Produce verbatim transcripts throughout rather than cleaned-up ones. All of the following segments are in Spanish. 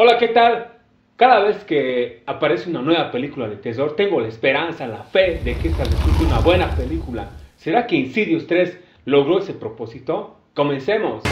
Hola, ¿qué tal? Cada vez que aparece una nueva película de terror, tengo la esperanza, la fe de que esta resulte una buena película. ¿Será que Insidious tres logró ese propósito? ¡Comencemos!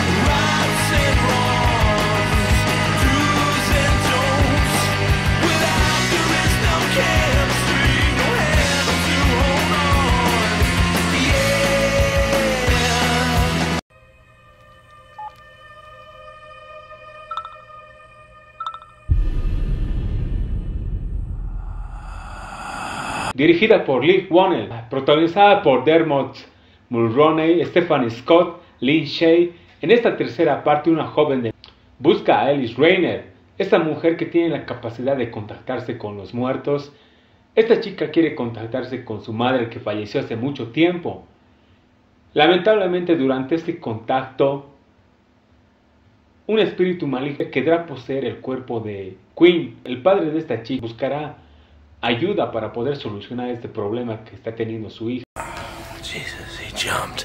Dirigida por Lee Whannell, protagonizada por Dermot Mulroney, Stephanie Scott, Lin Shaye. En esta tercera parte, una joven de... busca a Alice Rainer, esta mujer que tiene la capacidad de contactarse con los muertos. Esta chica quiere contactarse con su madre que falleció hace mucho tiempo. Lamentablemente, durante este contacto, un espíritu maligno querrá poseer el cuerpo de Quinn. El padre de esta chica buscará ayuda para poder solucionar este problema que está teniendo su hija. Jesus, he jumped.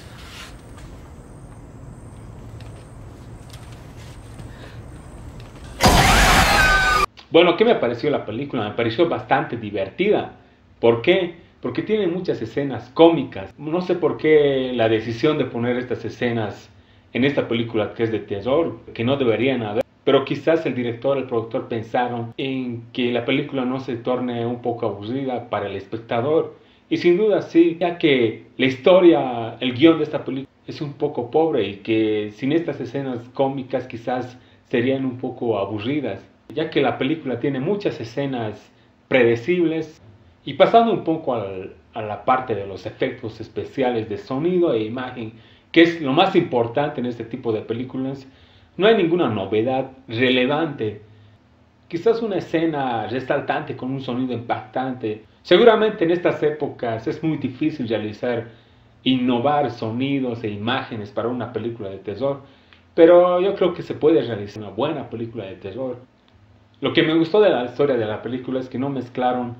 Bueno, ¿qué me pareció la película? Me pareció bastante divertida. ¿Por qué? Porque tiene muchas escenas cómicas. No sé por qué la decisión de poner estas escenas en esta película que es de terror, que no deberían haber. Pero quizás el director, el productor pensaron en que la película no se torne un poco aburrida para el espectador. Y sin duda sí, ya que la historia, el guión de esta película es un poco pobre y que sin estas escenas cómicas quizás serían un poco aburridas. Ya que la película tiene muchas escenas predecibles. Y pasando un poco al, a la parte de los efectos especiales de sonido e imagen, que es lo más importante en este tipo de películas, no hay ninguna novedad relevante. Quizás una escena resaltante con un sonido impactante. Seguramente en estas épocas es muy difícil realizar, innovar sonidos e imágenes para una película de terror. Pero yo creo que se puede realizar una buena película de terror. Lo que me gustó de la historia de la película es que no mezclaron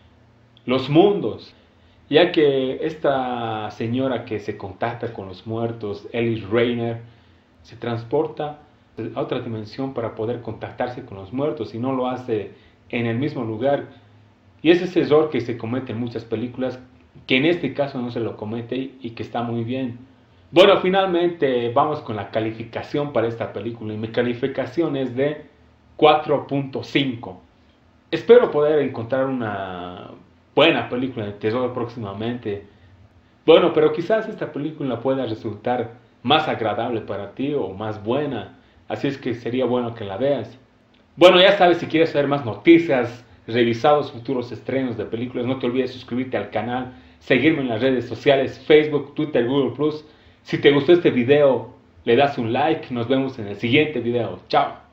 los mundos. Ya que esta señora que se contacta con los muertos, Alice Rainer, se transporta a otra dimensión para poder contactarse con los muertos y no lo hace en el mismo lugar. Y ese es el error que se comete en muchas películas, que en este caso no se lo comete y que está muy bien. Bueno, finalmente vamos con la calificación para esta película y mi calificación es de cuatro punto cinco. Espero poder encontrar una buena película de terror próximamente. Bueno, pero quizás esta película pueda resultar más agradable para ti o más buena. Así es que sería bueno que la veas. Bueno, ya sabes, si quieres saber más noticias, revisados futuros estrenos de películas, no te olvides suscribirte al canal, seguirme en las redes sociales, Facebook, Twitter, Google plus. Si te gustó este video, le das un like. Nos vemos en el siguiente video. Chao.